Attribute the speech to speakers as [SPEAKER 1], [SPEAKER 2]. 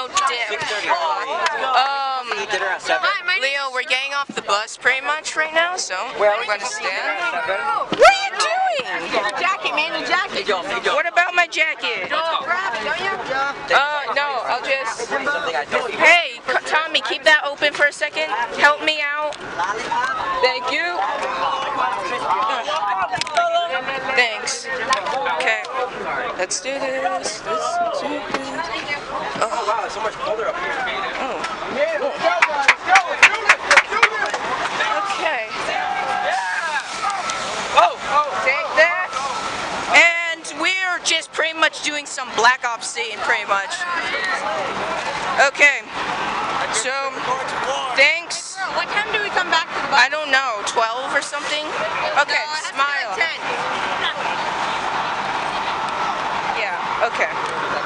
[SPEAKER 1] no dip. Leo, we're getting off the bus pretty much right now, so we're going to stand. What are you doing?
[SPEAKER 2] Your jacket, man, your jacket.
[SPEAKER 1] What about my jacket? No, I'll just... Hey, Tommy, keep that open for a second. Help me out. Thank you. Thanks. Okay, let's do this. Let's do this. Oh, wow, it's so much colder up here. Okay. Take that. And we're just pretty much doing some Black Ops scene, pretty much. Okay. So, thanks.
[SPEAKER 2] What time do we come back to the bus?
[SPEAKER 1] I don't know, 12 or something? Okay,
[SPEAKER 2] No,
[SPEAKER 1] smile.
[SPEAKER 2] like 10.
[SPEAKER 1] Yeah, okay.